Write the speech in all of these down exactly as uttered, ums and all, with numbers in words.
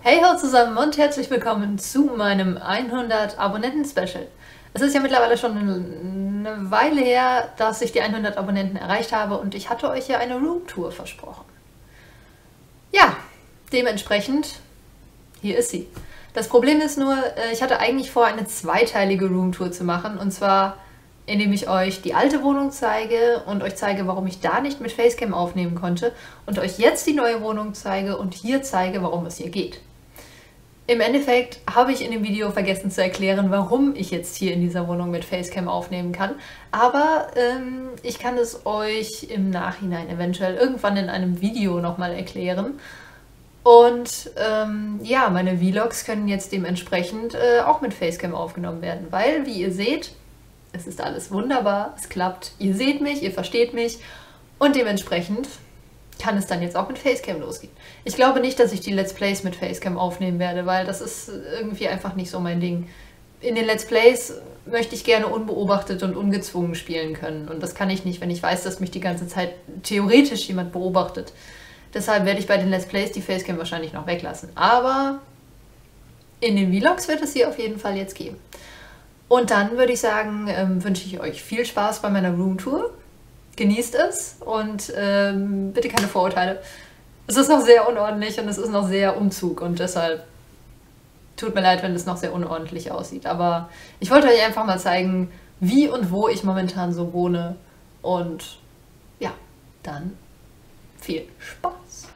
Hey ho zusammen und herzlich willkommen zu meinem hundert Abonnenten-Special. Es ist ja mittlerweile schon eine Weile her, dass ich die hundert Abonnenten erreicht habe und ich hatte euch ja eine Roomtour versprochen. Ja, dementsprechend, hier ist sie. Das Problem ist nur, ich hatte eigentlich vor, eine zweiteilige Roomtour zu machen, und zwar indem ich euch die alte Wohnung zeige und euch zeige, warum ich da nicht mit Facecam aufnehmen konnte, und euch jetzt die neue Wohnung zeige und hier zeige, warum es hier geht. Im Endeffekt habe ich in dem Video vergessen zu erklären, warum ich jetzt hier in dieser Wohnung mit Facecam aufnehmen kann, aber ähm, ich kann es euch im Nachhinein eventuell irgendwann in einem Video nochmal erklären. Und ähm, ja, meine Vlogs können jetzt dementsprechend äh, auch mit Facecam aufgenommen werden, weil, wie ihr seht, es ist alles wunderbar, es klappt, ihr seht mich, ihr versteht mich und dementsprechend kann es dann jetzt auch mit Facecam losgehen. Ich glaube nicht, dass ich die Let's Plays mit Facecam aufnehmen werde, weil das ist irgendwie einfach nicht so mein Ding. In den Let's Plays möchte ich gerne unbeobachtet und ungezwungen spielen können, und das kann ich nicht, wenn ich weiß, dass mich die ganze Zeit theoretisch jemand beobachtet. Deshalb werde ich bei den Let's Plays die Facecam wahrscheinlich noch weglassen, aber in den Vlogs wird es sie auf jeden Fall jetzt geben. Und dann würde ich sagen, ähm, wünsche ich euch viel Spaß bei meiner Roomtour. Genießt es und ähm, bitte keine Vorurteile. Es ist noch sehr unordentlich und es ist noch sehr Umzug, und deshalb tut mir leid, wenn es noch sehr unordentlich aussieht. Aber ich wollte euch einfach mal zeigen, wie und wo ich momentan so wohne. Und ja, dann viel Spaß!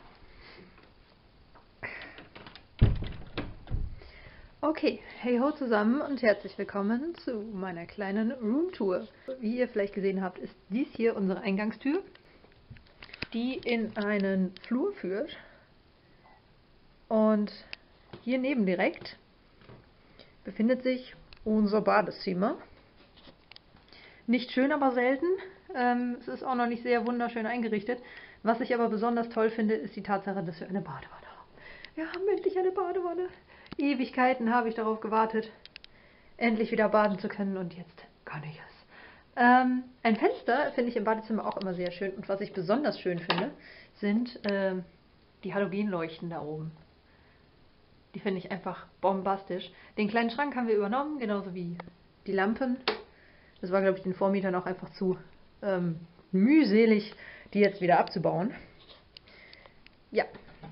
Okay, hey ho zusammen und herzlich willkommen zu meiner kleinen Roomtour. Wie ihr vielleicht gesehen habt, ist dies hier unsere Eingangstür, die in einen Flur führt. Und hier neben direkt befindet sich unser Badezimmer. Nicht schön, aber selten. Ähm, es ist auch noch nicht sehr wunderschön eingerichtet. Was ich aber besonders toll finde, ist die Tatsache, dass wir eine Badewanne haben. Wir haben endlich eine Badewanne. Ewigkeiten habe ich darauf gewartet, endlich wieder baden zu können, und jetzt kann ich es. Ähm, ein Fenster finde ich im Badezimmer auch immer sehr schön, und was ich besonders schön finde, sind ähm, die Halogenleuchten da oben. Die finde ich einfach bombastisch. Den kleinen Schrank haben wir übernommen, genauso wie die Lampen. Das war, glaube ich, den Vormietern auch einfach zu ähm, mühselig, die jetzt wieder abzubauen. Ja,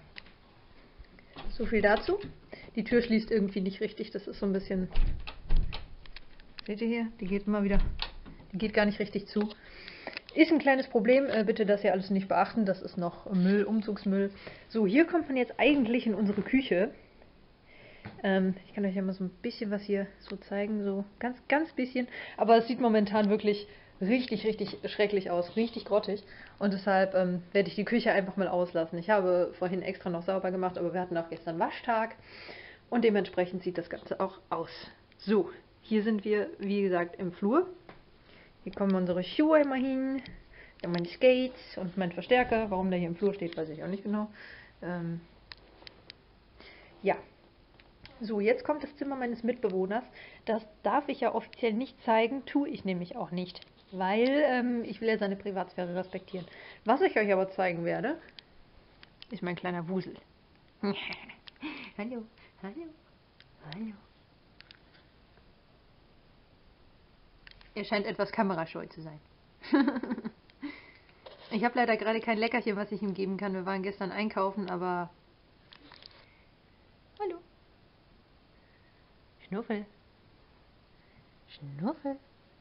so viel dazu. Die Tür schließt irgendwie nicht richtig, das ist so ein bisschen... Seht ihr hier? Die geht immer wieder... Die geht gar nicht richtig zu. Ist ein kleines Problem, äh, bitte das hier alles nicht beachten, das ist noch Müll, Umzugsmüll. So, hier kommt man jetzt eigentlich in unsere Küche. Ähm, ich kann euch ja mal so ein bisschen was hier so zeigen, so ganz, ganz bisschen. Aber es sieht momentan wirklich richtig, richtig schrecklich aus, richtig grottig. Und deshalb ähm, werde ich die Küche einfach mal auslassen. Ich habe vorhin extra noch sauber gemacht, aber wir hatten auch gestern Waschtag. Und dementsprechend sieht das Ganze auch aus. So, hier sind wir, wie gesagt, im Flur. Hier kommen unsere Schuhe immer hin. Dann meine Skates und mein Verstärker. Warum der hier im Flur steht, weiß ich auch nicht genau. Ähm, ja. So, jetzt kommt das Zimmer meines Mitbewohners. Das darf ich ja offiziell nicht zeigen, tue ich nämlich auch nicht. Weil ähm, ich will ja seine Privatsphäre respektieren. Was ich euch aber zeigen werde, ist mein kleiner Wusel. Hallo. Hallo, hallo. Er scheint etwas kamerascheu zu sein. Ich habe leider gerade kein Leckerchen, was ich ihm geben kann. Wir waren gestern einkaufen, aber... Hallo. Schnuffel. Schnuffel.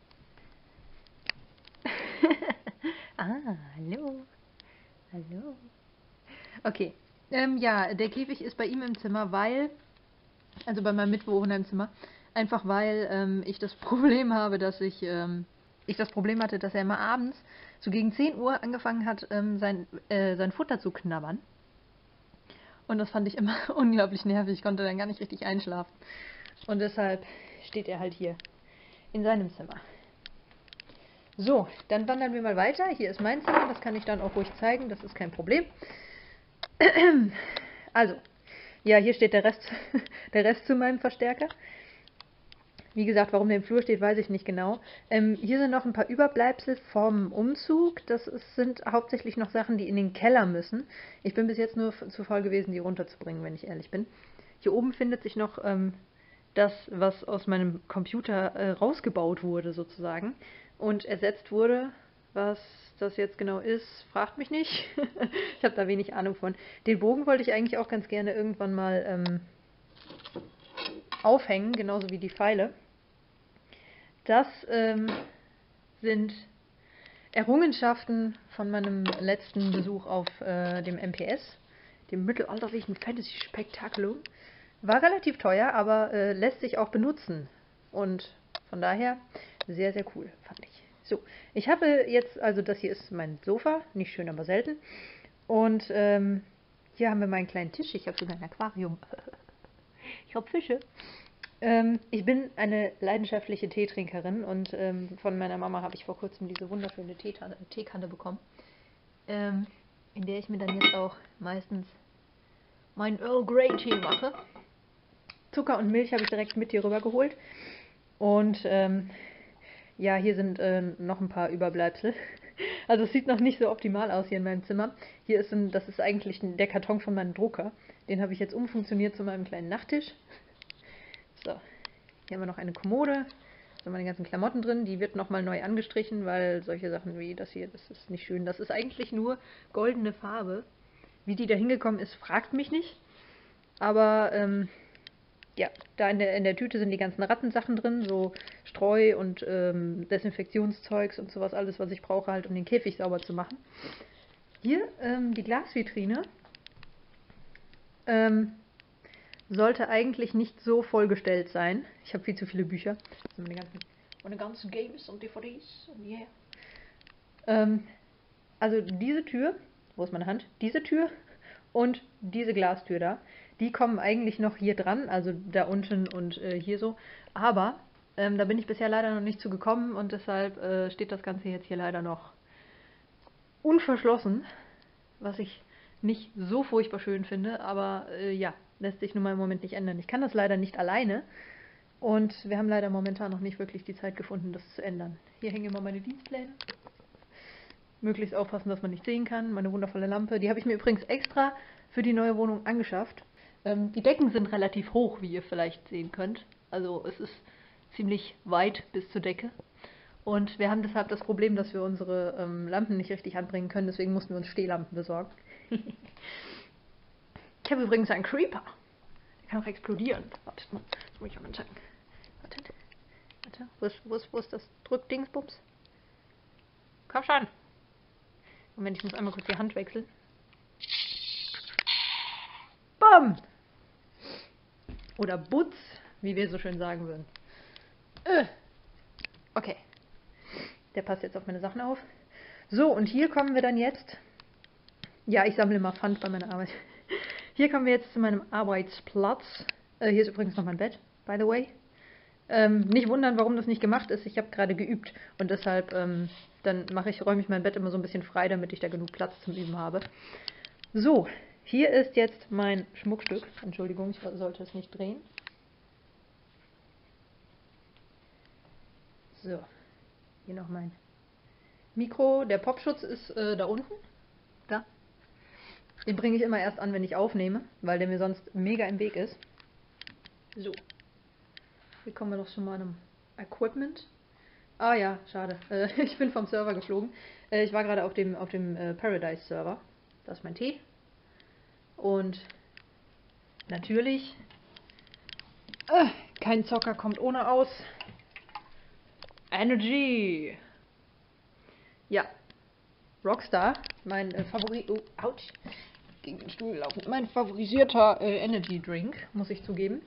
Ah, hallo. Hallo. Okay. Ähm, ja, der Käfig ist bei ihm im Zimmer, weil... Also bei meinem Mitbewohner im Zimmer. Einfach weil ähm, ich das Problem habe, dass ich, ähm, ich das Problem hatte, dass er immer abends, so gegen zehn Uhr, angefangen hat, ähm, sein, äh, sein Futter zu knabbern. Und das fand ich immer unglaublich nervig. Ich konnte dann gar nicht richtig einschlafen. Und deshalb steht er halt hier in seinem Zimmer. So, dann wandern wir mal weiter. Hier ist mein Zimmer, das kann ich dann auch ruhig zeigen, das ist kein Problem. Also, ja, hier steht der Rest, der Rest zu meinem Verstärker. Wie gesagt, warum der im Flur steht, weiß ich nicht genau. Ähm, hier sind noch ein paar Überbleibsel vom Umzug. Das ist, sind hauptsächlich noch Sachen, die in den Keller müssen. Ich bin bis jetzt nur zu faul gewesen, die runterzubringen, wenn ich ehrlich bin. Hier oben findet sich noch ähm, das, was aus meinem Computer äh, rausgebaut wurde, sozusagen. Und ersetzt wurde. Was das jetzt genau ist, fragt mich nicht. Ich habe da wenig Ahnung von. Den Bogen wollte ich eigentlich auch ganz gerne irgendwann mal ähm, aufhängen, genauso wie die Pfeile. Das ähm, sind Errungenschaften von meinem letzten Besuch auf äh, dem M P S, dem mittelalterlichen Fantasy-Spektakulum. War relativ teuer, aber äh, lässt sich auch benutzen. Und von daher sehr, sehr cool, fand ich. So, ich habe jetzt, also das hier ist mein Sofa, nicht schön, aber selten. Und ähm, hier haben wir meinen kleinen Tisch. Ich habe sogar ein Aquarium. Ich habe Fische. Ähm, ich bin eine leidenschaftliche Teetrinkerin und ähm, von meiner Mama habe ich vor kurzem diese wunderschöne Teekanne, Teekanne bekommen, ähm, in der ich mir dann jetzt auch meistens meinen Earl Grey Tee mache. Zucker und Milch habe ich direkt mit hier rüber geholt. Und ähm, ja, hier sind äh, noch ein paar Überbleibsel. Also es sieht noch nicht so optimal aus hier in meinem Zimmer. Hier ist ein, das ist eigentlich der Karton von meinem Drucker. Den habe ich jetzt umfunktioniert zu meinem kleinen Nachttisch. So, hier haben wir noch eine Kommode. Da sind meine ganzen Klamotten drin. Die wird nochmal neu angestrichen, weil solche Sachen wie das hier, das ist nicht schön. Das ist eigentlich nur goldene Farbe. Wie die da hingekommen ist, fragt mich nicht. Aber ähm, ja, da in der, in der Tüte sind die ganzen Rattensachen drin, so Streu und ähm, Desinfektionszeugs und sowas, alles, was ich brauche, halt, um den Käfig sauber zu machen. Hier ähm, die Glasvitrine. Ähm, sollte eigentlich nicht so vollgestellt sein. Ich habe viel zu viele Bücher. Das sind meine ganzen, meine ganzen Games und D V Ds und yeah. Ähm, also diese Tür, wo ist meine Hand? Diese Tür und diese Glastür da, die kommen eigentlich noch hier dran, also da unten und äh, hier so. Aber ähm, da bin ich bisher leider noch nicht zu gekommen und deshalb äh, steht das Ganze jetzt hier leider noch unverschlossen, was ich nicht so furchtbar schön finde, aber äh, ja, lässt sich nun mal im Moment nicht ändern. Ich kann das leider nicht alleine und wir haben leider momentan noch nicht wirklich die Zeit gefunden, das zu ändern. Hier hängen immer meine Dienstpläne. Möglichst aufpassen, dass man nicht sehen kann. Meine wundervolle Lampe, die habe ich mir übrigens extra für die neue Wohnung angeschafft. Ähm, die Decken sind relativ hoch, wie ihr vielleicht sehen könnt. Also es ist ziemlich weit bis zur Decke. Und wir haben deshalb das Problem, dass wir unsere ähm, Lampen nicht richtig anbringen können. Deswegen mussten wir uns Stehlampen besorgen. Ich habe übrigens einen Creeper. Der kann auch explodieren. Wartet mal, das muss ich auch mal zeigen. Wartet. Warte, wo ist, wo ist, wo ist das Drückdingsbums? Komm schon. Moment, ich muss einmal kurz die Hand wechseln. Bam! Oder Butz, wie wir so schön sagen würden. Äh. Okay. Der passt jetzt auf meine Sachen auf. So, und hier kommen wir dann jetzt... Ja, ich sammle mal Pfand bei meiner Arbeit. Hier kommen wir jetzt zu meinem Arbeitsplatz. Äh, hier ist übrigens noch mein Bett, by the way. Ähm, nicht wundern, warum das nicht gemacht ist. Ich habe gerade geübt und deshalb ähm, dann mache ich, räume ich mein Bett immer so ein bisschen frei, damit ich da genug Platz zum Üben habe. So, hier ist jetzt mein Schmuckstück. Entschuldigung, ich sollte es nicht drehen. So, hier noch mein Mikro. Der Popschutz ist äh, da unten. Da. Den bringe ich immer erst an, wenn ich aufnehme, weil der mir sonst mega im Weg ist. So. Hier kommen wir doch schon mal an einem Equipment. Ah ja, schade. Äh, ich bin vom Server geflogen. Äh, ich war gerade auf dem, auf dem äh, Paradise-Server. Das ist mein Tee. Und natürlich, äh, kein Zocker kommt ohne aus. Energy! Ja. Rockstar, mein äh, Favorit... Oh, ouch. Gegen den Stuhl gelaufen. Mein favorisierter äh, Energy Drink, muss ich zugeben.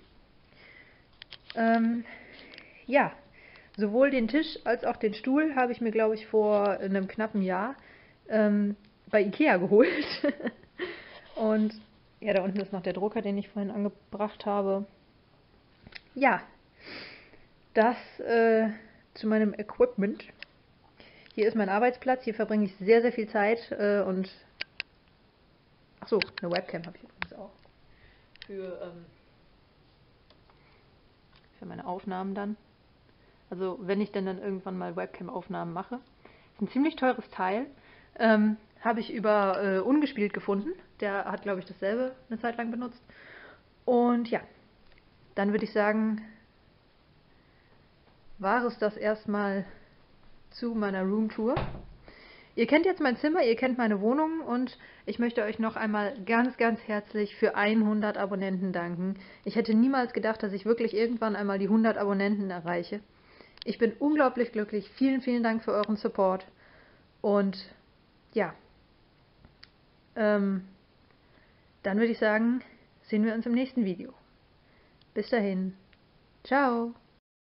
Ähm, ja. Sowohl den Tisch als auch den Stuhl habe ich mir, glaube ich, vor einem knappen Jahr ähm, bei Ikea geholt. Und ja, da unten ist noch der Drucker, den ich vorhin angebracht habe. Ja, das äh, zu meinem Equipment. Hier ist mein Arbeitsplatz, hier verbringe ich sehr, sehr viel Zeit äh, und achso, eine Webcam habe ich übrigens auch. Für, ähm, für meine Aufnahmen dann. Also wenn ich denn dann irgendwann mal Webcam-Aufnahmen mache. Ist ein ziemlich teures Teil. Ähm, habe ich über äh, Ungespielt gefunden. Der hat, glaube ich, dasselbe eine Zeit lang benutzt. Und ja, dann würde ich sagen, war es das erstmal zu meiner Roomtour. Ihr kennt jetzt mein Zimmer, ihr kennt meine Wohnung und ich möchte euch noch einmal ganz, ganz herzlich für hundert Abonnenten danken. Ich hätte niemals gedacht, dass ich wirklich irgendwann einmal die hundert Abonnenten erreiche. Ich bin unglaublich glücklich. Vielen, vielen Dank für euren Support. Und ja, ähm, dann würde ich sagen, sehen wir uns im nächsten Video. Bis dahin. Ciao.